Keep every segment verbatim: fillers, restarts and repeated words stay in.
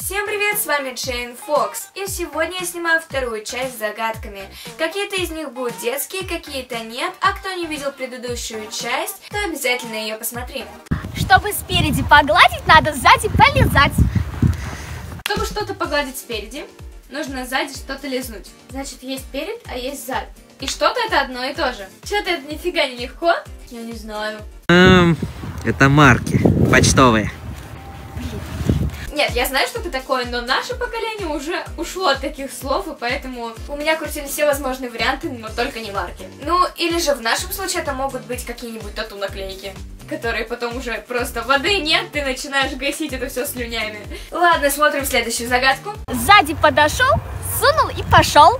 Всем привет, с вами Джейн Фокс, и сегодня я снимаю вторую часть с загадками. Какие-то из них будут детские, какие-то нет, а кто не видел предыдущую часть, то обязательно ее посмотри. Чтобы спереди погладить, надо сзади полизать. Чтобы что-то погладить спереди, нужно сзади что-то лизнуть. Значит, есть перед, а есть зад. И что-то это одно и то же. Что-то это нифига не легко, я не знаю. Эм, это марки почтовые. Нет, я знаю, что это такое, но наше поколение уже ушло от таких слов, и поэтому у меня крутились все возможные варианты, но только не марки. Ну, или же в нашем случае это могут быть какие-нибудь тату-наклейки, которые потом уже просто воды нет, ты начинаешь гасить это все слюнями. Ладно, смотрим следующую загадку. Сзади подошел, сунул и пошел.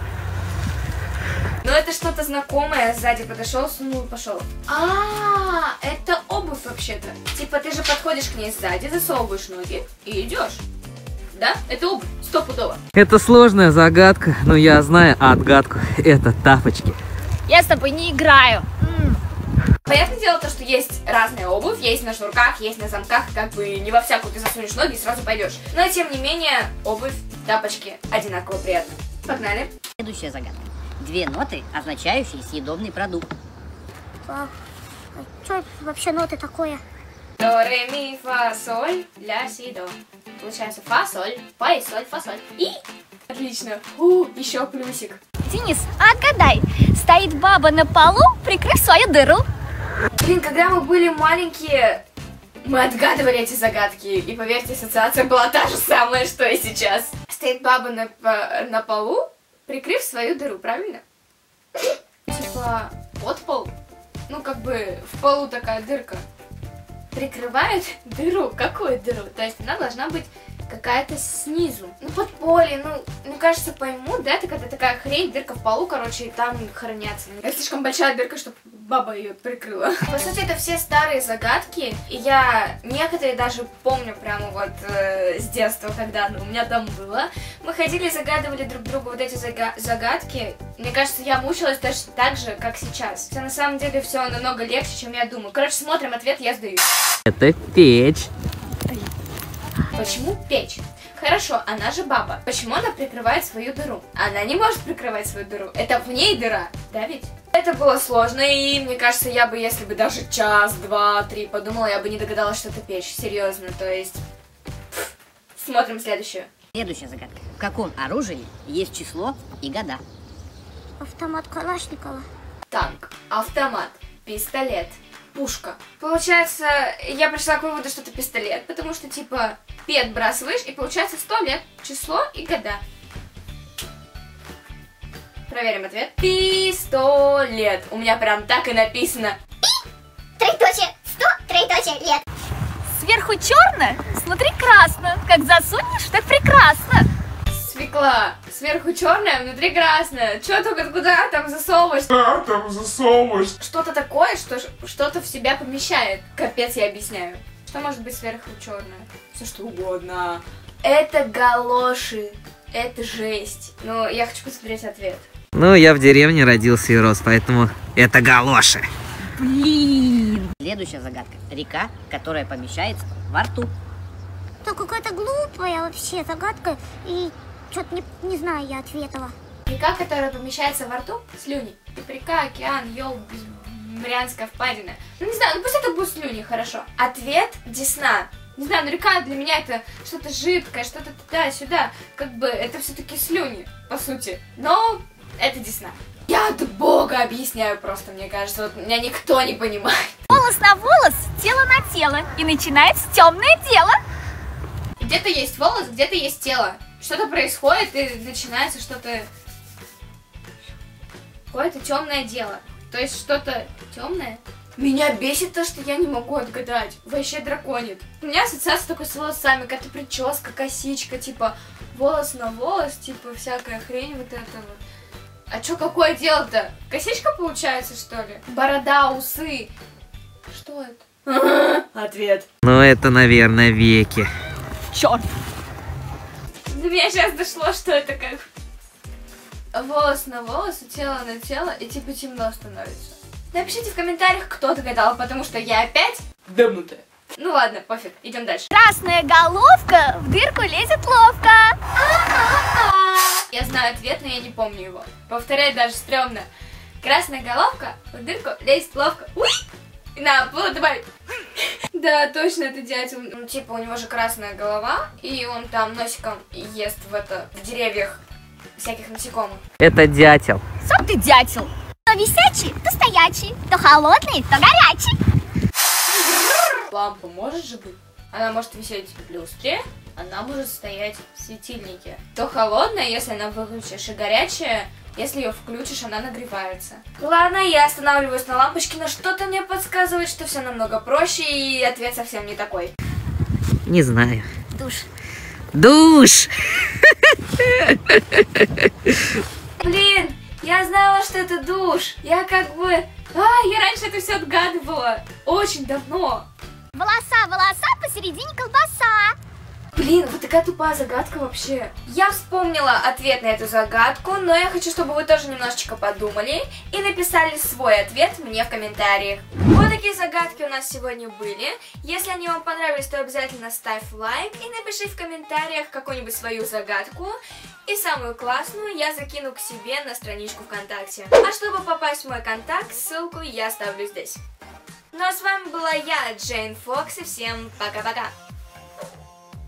Ну, это что-то знакомое, сзади подошел, сунул и пошел. А, это обувь вообще-то. Типа ты же подходишь к ней сзади, засовываешь ноги и идешь. Да? Это обувь, стопудово. Это сложная загадка, но я знаю отгадку. Это тапочки. Я с тобой не играю. Понятное дело то, что есть разная обувь, есть на шнурках, есть на замках, как бы не во всякую ты засунешь ноги и сразу пойдешь. Но тем не менее, обувь, тапочки одинаково приятно. Погнали. Следующая загадка. Две ноты, означающие съедобный продукт. А, а что вообще ноты такое? До, ре, ми, фа, соль, ля, си, до. Получается фа, соль, фа и соль, фа, соль. И... Отлично. У, еще плюсик. Денис, отгадай. Стоит баба на полу, прикрыв свою дыру. Блин, когда мы были маленькие, мы отгадывали эти загадки. И поверьте, ассоциация была та же самая, что и сейчас. Стоит баба на, на полу, прикрыв свою дыру, правильно? Типа под пол. Ну, как бы в полу такая дырка. Прикрывает дыру. Какую дыру? То есть она должна быть какая-то снизу. Ну, подполье, ну, мне кажется, пойму, да, это когда такая хрень, дырка в полу, короче, и там хранятся. Это слишком большая дырка, чтобы баба ее прикрыла. По сути, это все старые загадки, и я некоторые даже помню прямо вот э, с детства, когда ну, у меня там было. Мы ходили, загадывали друг другу вот эти зага загадки. Мне кажется, я мучилась точно так же, как сейчас. Хотя на самом деле все намного легче, чем я думаю. Короче, смотрим ответ, я сдаюсь. Это печь. Почему печь? Хорошо, она же баба. Почему она прикрывает свою дыру? Она не может прикрывать свою дыру. Это в ней дыра, да ведь? Это было сложно, и мне кажется, я бы, если бы даже час, два, три подумала, я бы не догадалась, что это печь. Серьезно, то есть... Пфф. Смотрим следующую. Следующая загадка. В каком оружии есть число и года? Автомат Калашникова. Танк, автомат, пистолет, пушка. Получается, я пришла к выводу, что это пистолет, потому что, типа, пи отбрасываешь, и получается сто лет, число и года. Проверим ответ. Пистолет. У меня прям так и написано. Троеточие, сто, троеточие, лет. Сверху черно, снутри красно. Как засунешь, так прекрасно. Свекла. Сверху черная, внутри красная. Че только куда там засовываешь? Да, там засовываешь. Что-то такое, что что-то в себя помещает. Капец, я объясняю. Что может быть сверху черное? Все что угодно. Это галоши. Это жесть. Но я хочу посмотреть ответ. Ну, я в деревне родился и рос, поэтому это галоши. Блин. Следующая загадка. Река, которая помещается во рту. Это какая-то глупая вообще загадка, и что-то не, не знаю я ответила. Река, которая помещается во рту, слюни. Типа река, океан, ёл, Марианская впадина. Ну не знаю, ну пусть это будет слюни, хорошо. Ответ Десна. Не знаю, но река для меня это что-то жидкое, что-то туда-сюда. Как бы это все-таки слюни, по сути. Но это Десна. Я от Бога объясняю просто, мне кажется. Вот меня никто не понимает. Волос на волос, тело на тело. И начинается темное дело. Где-то есть волос, где-то есть тело. Что-то происходит и начинается что-то... Какое-то темное дело. То есть что-то темное. Меня бесит то, что я не могу отгадать. Вообще драконит. У меня ассоциация только с волосами. Какая-то прическа, косичка, типа волос на волос, типа всякая хрень вот это вот. А чё, какое дело-то? Косичка получается, что ли? Борода, усы. Что это? Ответ. Ну, это, наверное, веки. Черт. До меня сейчас дошло, что это как волос на волос, тело на тело, и типа темно становится. Напишите в комментариях, кто догадал, потому что я опять дымнутая. Ну ладно, пофиг, идем дальше. Красная головка в дырку лезет ловко. Я знаю ответ, но я не помню его. Повторять даже стрёмно. Красная головка в дырку лезет ловко. Уй! На, вот, давай. Да, точно, это дятел. Ну, типа, у него же красная голова, и он там носиком ест в это, в деревьях всяких насекомых. Это дятел. Сам ты дятел. То висячий, то стоячий, то холодный, то горячий. Лампа может же быть? Она может висеть в люстре, она может стоять в светильнике. То холодная, если она выключишь, и горячая, если ее включишь, она нагревается. Ладно, я останавливаюсь на лампочке, но что-то мне подсказывает, что все намного проще, и ответ совсем не такой. Не знаю. Душ. Душ! Блин, я знала, что это душ. Я как бы... А, я раньше это все отгадывала. Очень давно. Волоса, волоса, посередине колбаса. Блин, вот такая тупая загадка вообще. Я вспомнила ответ на эту загадку, но я хочу, чтобы вы тоже немножечко подумали и написали свой ответ мне в комментариях. Вот такие загадки у нас сегодня были. Если они вам понравились, то обязательно ставь лайк и напиши в комментариях какую-нибудь свою загадку. И самую классную я закину к себе на страничку ВКонтакте. А чтобы попасть в мой контакт, ссылку я оставлю здесь. Ну а с вами была я, Джейн Фокс, и всем пока-пока.